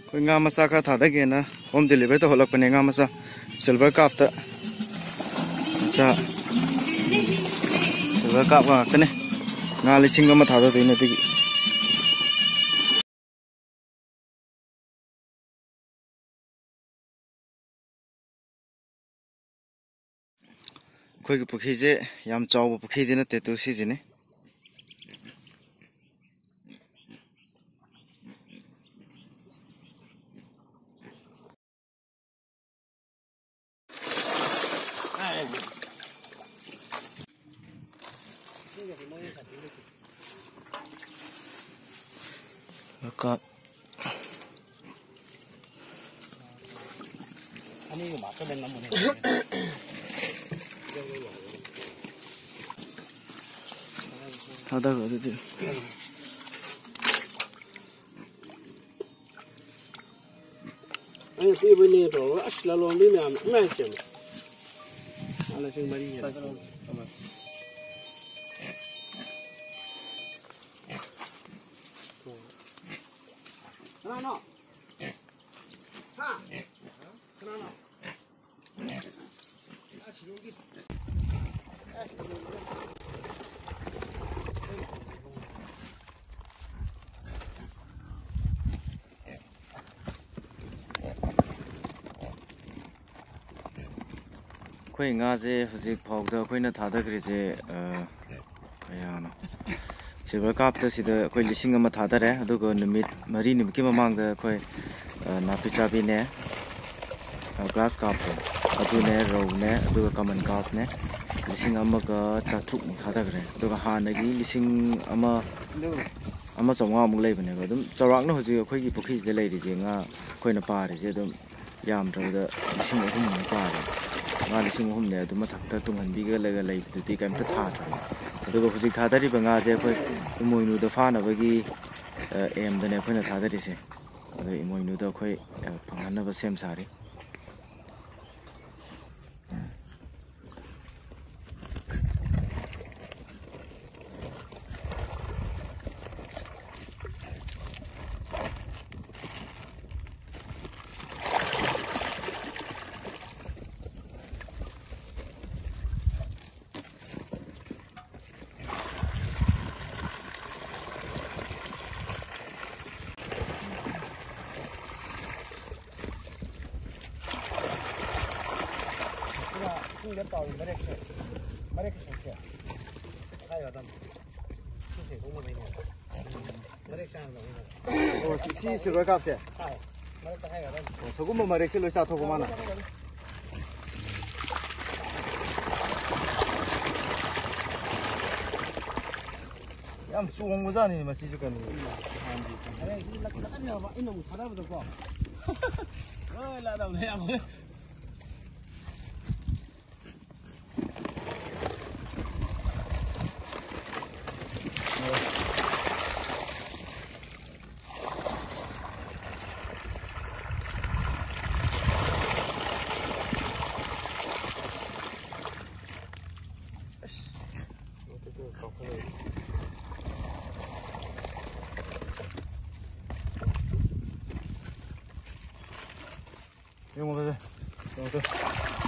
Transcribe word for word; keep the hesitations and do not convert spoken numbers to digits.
Koi nga masa ka thada ge na home delivery to holak pane nga masa silver cup ta cha silver cup ga tane nga lising ama thada de na ti koi gi pukhi je yam chaw pukhi de na te tu si je ne Cup. Ani cái bát cái bên nó muốn này. Thada ga de Ai cái bên này rồi, asla luôn đi mà mà xem. Ala phim bari है. Nó nó. Ha. Nó nó. Ashirugi. koi nga je hujik phok da koi na thada gri je aya no silver cup ta si da koi lising ama thada re adu go nimit mari nim ki mamang da koi na picha bi ne glass cup adu ne ro ne adu go common cup ne lising ama ga cha thuk thada gre adu ga ha na gi lising ama ama songwa mu lei bane go dum chawrak na hujik koi gi pukhi de lei ri je nga koi na pa ri je dum yam dra da lising ahum na pa ri nga lising ahum ne adu ma thak ta tung han bi ga la ga lei du ti kam ta tha tha adu go hujik tha da ri ba nga je koi imoinu da fa na ba gi em da ne koi na tha da ri se adu imoinu da koi phang na ba sem sa ri Cái tàu mới được xe, mới được xe xe, hay là đâm, cái gì cũng mới được, mới được sang rồi. 오 si silver cup se Hay, mới được hay là đâm. sogu ma mare se lo sa thogo mana yam suong mo jani ma si ju kan Đây, cái lắc lắc nhiều vậy, nó một thằng đâu được không? Ơi, là đầu này em. 이거 먹어야 돼.